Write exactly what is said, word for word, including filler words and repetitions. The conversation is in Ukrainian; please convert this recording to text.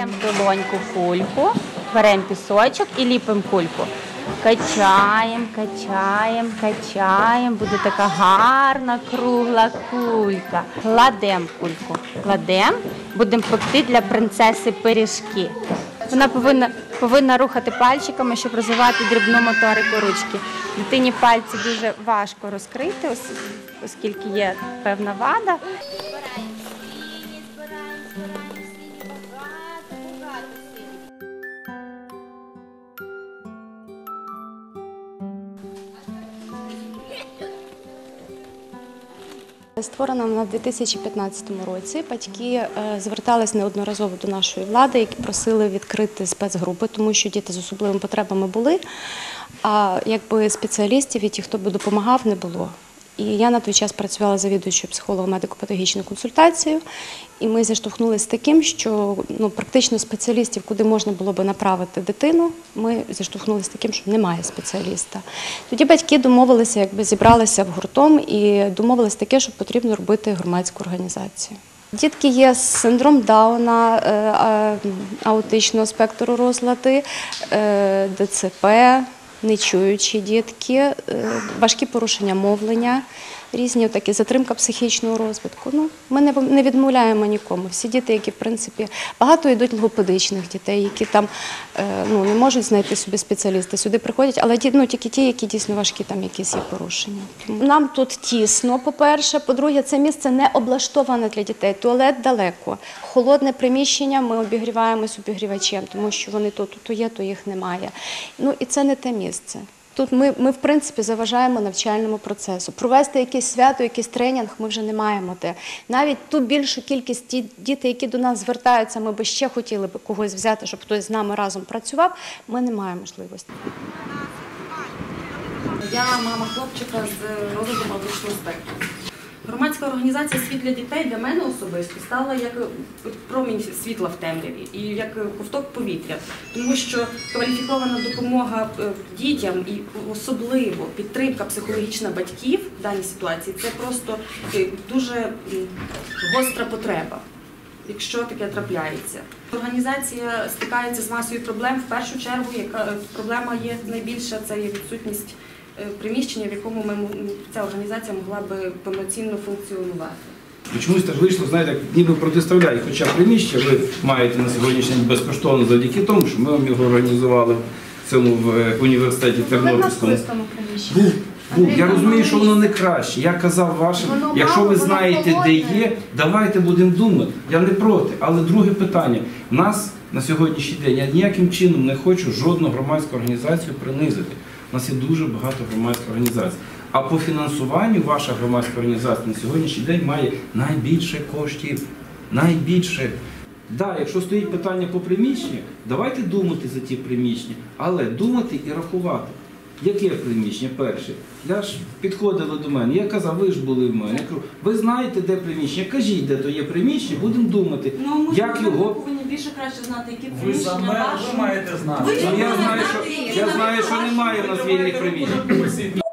беремо долоньку кульку, беремо пісочок і ліпимо кульку. Качаємо, качаємо, качаємо. Буде така гарна кругла кулька. Кладемо кульку, кладемо. Будемо пекти для принцеси пиріжки. Вона повинна, повинна рухати пальчиками, щоб розвивати дрібну моторику ручки. Дитині пальці дуже важко розкрити, оскільки є певна вада. Створена вона в дві тисячі п'ятнадцятому році. Батьки звертались неодноразово до нашої влади, які просили відкрити спецгрупи, тому що діти з особливими потребами були, а якби спеціалістів і ті, хто би допомагав, не було. І я на той час працювала завідуючою психолого-медико-педагогічною консультацією, і ми зіштовхнулися з таким, що ну, практично спеціалістів, куди можна було би направити дитину, ми зіштовхнулися з таким, що немає спеціаліста. Тоді батьки домовилися, якби зібралися в гуртом і домовилися таке, що потрібно робити громадську організацію. Дітки є з синдром Дауна, аутичного спектру розлади, Д Ц П, нечуючі дітки, важкі порушення мовлення, різні такі затримка психічного розвитку. Ну, ми не, не відмовляємо нікому. Всі діти, які, в принципі, багато йдуть логопедичних дітей, які там ну, не можуть знайти собі спеціаліста, сюди приходять, але ну, тільки ті, які дійсно важкі, там якісь є порушення. Нам тут тісно, по-перше, по-друге, це місце не облаштоване для дітей, туалет далеко. Холодне приміщення, ми обігріваємось обігрівачем, тому що вони то, то є, то їх немає. Ну і це не те місце. Тут ми, ми, в принципі, заважаємо навчальному процесу. Провести якесь свято, якийсь тренінг ми вже не маємо де. Навіть ту більшу кількість дітей, які до нас звертаються, ми би ще хотіли б когось взяти, щоб хтось з нами разом працював, ми не маємо можливості. Я мама хлопчика з розладом аутичного спектру. Громадська організація «Світ для дітей» для мене особисто стала як промінь світла в темряві і як ковток повітря. Тому що кваліфікована допомога дітям і особливо підтримка психологічна батьків в даній ситуації – це просто дуже гостра потреба, якщо таке трапляється. Організація стикається з масою проблем. В першу чергу, яка проблема є найбільша – це є відсутність приміщення, в якому ми, ця організація могла би повноцінно функціонувати. Чомусь так вийшло, знаєте, ніби протиставляють, хоча приміщення ви маєте на сьогоднішній день безкоштовно завдяки тому, що ми вам його організували в цьому в університеті Тернопільському. Був, був. Я розумію, що воно не краще. Я казав вашим, якщо ви знаєте, де є, давайте будемо думати. Я не проти. Але друге питання. У нас на сьогоднішній день, я ніяким чином не хочу жодну громадську організацію принизити. У нас є дуже багато громадських організацій. А по фінансуванню ваша громадська організація на сьогоднішній день має найбільше коштів. Найбільше. Так, да, якщо стоїть питання по приміщенню, давайте думати за ті приміщення, але думати і рахувати. Яке приміщення перше? Я ж підходила до мене, я казав, ви ж були в мене. Я кажу, ви знаєте, де приміщення, кажіть, де то є приміщення, будемо думати, ну, як його... Ви повинні більше краще знати, які Ви приміщення ваші. Ви маєте знати. Ну, я знаю, що, я знаю, що немає в нас вільних приміщень.